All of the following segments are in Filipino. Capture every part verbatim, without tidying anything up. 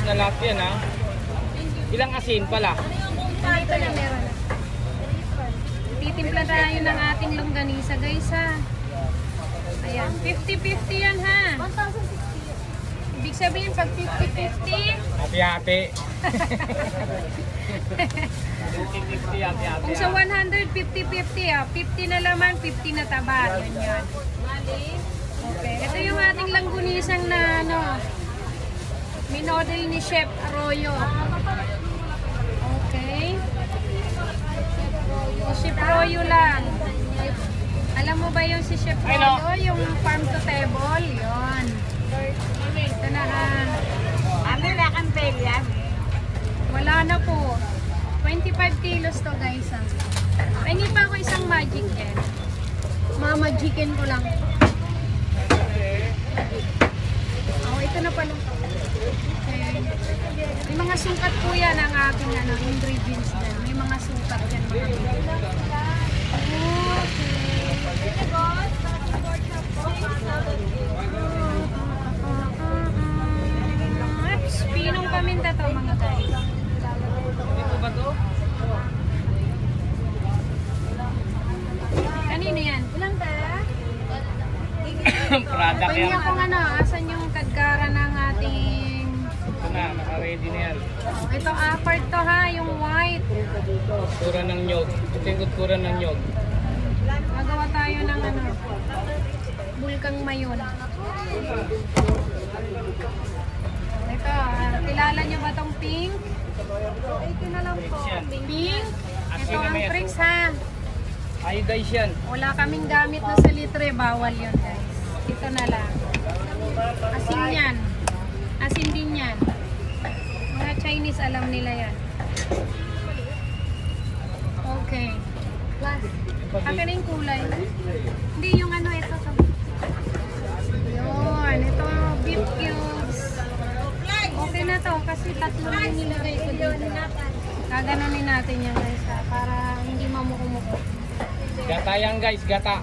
na lahat yan ha. Ilang asin pala? Ito na meron na. Titimpla tayo ng ating longganisa guys ha. Ayan, fifty fifty yan ha. one thousand sixty. Ibig sabihin pag fifty fifty. Hati-hati. Kung sa one hundred, fifty fifty ah. fifty na laman, fifty na taba. Yan yan. Okay, ito yung ating langgunisang na ano. Minodel ni Chef Arroyo. Okay. Si Chef Arroyo lang. Alam mo ba yung si Chef Arroyo? Yung farm to table? Yun. Ito na ha. Ano na kang yan? Wala na po. twenty-five kilos to guys ha. Pengi pa ako isang magic yan. Mamagikin ko lang. Oh, ito na pala. Okay. May mga sukat po yan ang aking ano, ingredients na. May mga sukat yan mga okay. Pinong paminta to mga guys. Ito ba to? Kanino yan? Ilang ba? Product Pwede yan. akong ano, asan yung kadkara ng ating... Ito na, naka-ready na yan. Oh, ito apart to ha, yung white. Kura ng nyog. Ito yung kura ng nyog. Magawa tayo ng ano, bulkang mayon. Ito, ah, kilala nyo ba tong pink? Ito na lang po. Pink. Ito ang tricks ha. Iodize yan. Wala kaming gamit na sa litre, bawal yun guys. Ito na lang. Asin yan. Asin din yan. Mga Chinese alam nila yan. Okay. Last. Akin na yung kulay. Hindi yung ano ito. Yun. Ito beef cubes. Okay na to kasi tatlo yung nilagay ko dito. Gaganunin natin yan guys ha, para hindi mamukumuko. Gata yan guys, gata.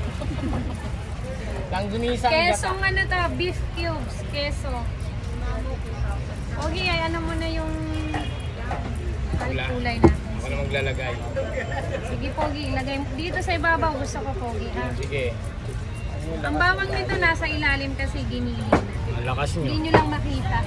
Langgunisang gata. Kesong ano to, beef cubes. Keso. Okay, ay ano mo na yung kulay natin. Ako na maglalagay. Sige Pogi, ilagay mo. Dito sa ibabaw gusto ko Pogi ha. Sige. Ang bawang nito nasa ilalim kasi ginilin. Ang lakas nyo. Hindi nyo lang makita.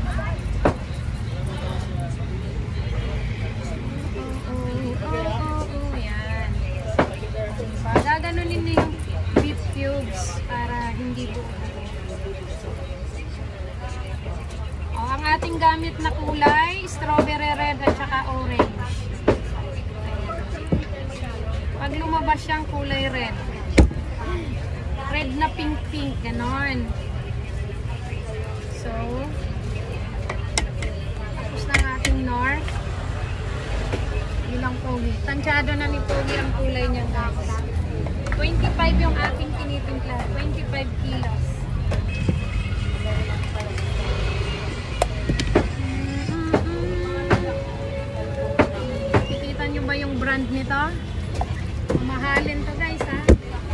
Gaganunin nyo yung beef cubes para hindi buo. O, ang ating gamit na kulay, strawberry red at saka orange. Pag lumabas siyang kulay red, red na pink-pink, ganon. So, tapos na ang ating nor. Yun ang Pogi. Tansyado na ni Pogi ang kulay niya guys. twenty-five yung ating tinitimpla. twenty-five kilos. Kikita nyo ba yung brand nito? Mamahalin to guys ha.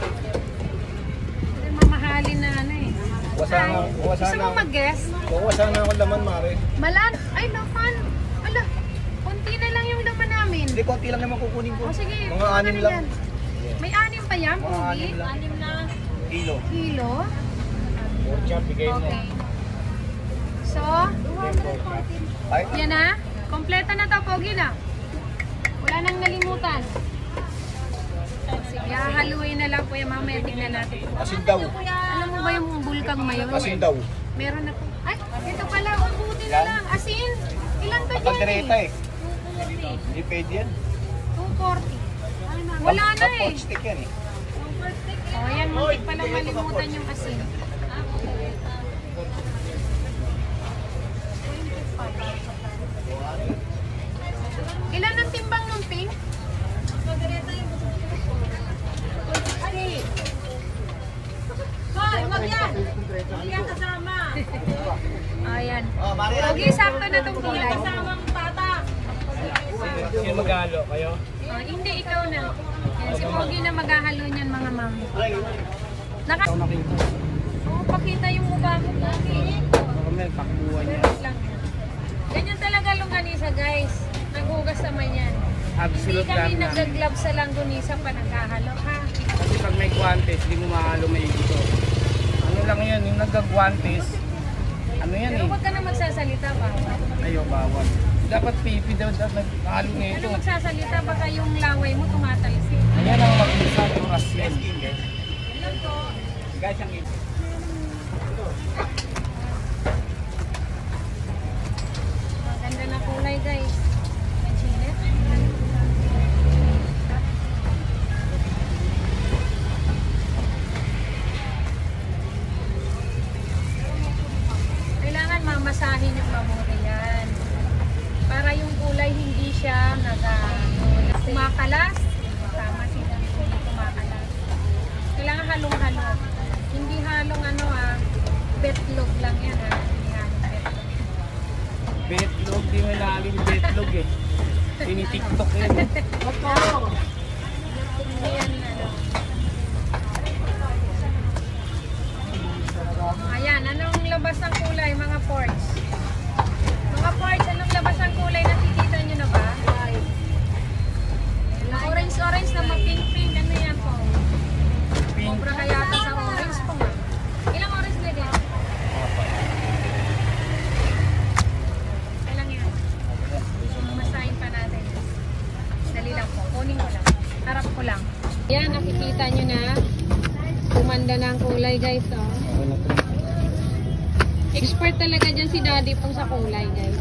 Ito mamahalin na ano eh. Wasana, Gusto mo mag-guess? Wasana ako laman, Mare. Malan? Ay, naman. Ala, konti na lang yung laman namin. Hindi, konti lang naman kukunin ko. O sige, Mga kuha anim na lang. yan. May anim pa yan, Mga Pogi? anim lang. Anim na Kilo. kilo. Porcha, bigay mo. Okay. So, Ay, yan na. Kompleta na to, Pogi na. Wala nang nalimutan. Sige, hahaluin na lang po yung mamaya. Tignan natin. asin daw. Alam mo ba yung bulkang mayon? Asin daw. Meron na po. Ay, ito pala. Ubuti na lang. Asin. Ilan ba dyan Pagkadireta eh? eh. Hindi pwede yan. two forty. Wala na eh. Pot stick yan eh. O, oh, yan. Muntik palang malimutan yung asin. Ilan ang timbang ng pink? Ay! Hoy, wag yan! Wag yan kasama! Ayan. Oh, Mare. Pogi, sakto na itong kulay. Kasamang tata. Sino mag-halo? Kayo? Oh, hindi, ikaw na. Yan, si Pogi na maghahalo niyan mga ma'am. Naka... Oo, pakita yung mukha mo, Pogi. Baka may takbuhan niya. Wait lang. longganisa guys. Naghugas naman yan. Hindi Absolute kami lang na. nag-gloves sa langganisa pa naghahalo ha. Kasi pag may guantes, hindi mo mahalo maigi to. Ano lang yan, yung nagagwantes, ano yan Pero eh. huwag ka na magsasalita ba? Ayaw, bawal. Dapat pipi daw daw naghalo na Ano ito. magsasalita baka yung laway mo tumatalsik. Ayan ang mag-isa, oras yan. Guys, ang Maganda na kulay guys. May chile. Kailangan mamasahin yung mabuti yan. Para yung kulay hindi siya naga kumakalas. Tama sila, hindi kumakalas. Kailangan halong-halo. Hindi halong ano ah, betlog lang yan ah. Hindi halong betlog. Betlog, di mo namin betlog eh. Tinitiktok yun eh. Hindi yan ano. Ayan, anong labas ng kulay mga ports? Mga ports, anong labas ng kulay? Nakikita nyo na ba? Na orange-orange na ma-pink-pink. Ano yan po? Pink. Sobra kaya ata sa orange po nga. Ilang orange na din? Ilang yan? Masahin pa natin. Dali lang po. Kunin ko lang. Harap ko lang. Yan, nakikita nyo na. Kumanda na ang kulay guys. Oh. Expert talaga dyan si Daddy pong sa kulay guys.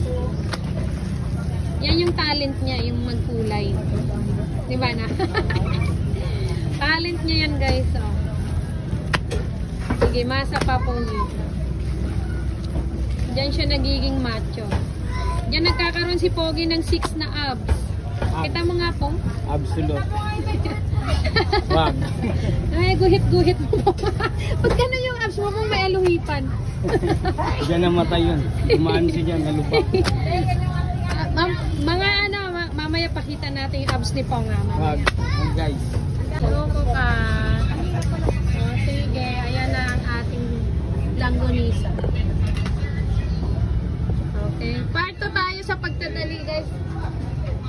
Yan yung talent niya, yung magkulay. Di ba na? Talent niya yan guys. Oh. Sige, masa pa po niyo. Diyan siya nagiging macho. Diyan nagkakaroon si Pogi ng six na abs. Kita mo nga po. Absolute. Wag. Ay, guhit-guhit mo. Pag gano'n yung abs mo, mong may aluhipan. Diyan namatay yun. Dumaan siya dyan, nalubak. Ah, ma- mga ano, ma- mamaya pakita natin yung abs ni Pong. Ah, Wag. mamaya. Wag guys. Loko ka.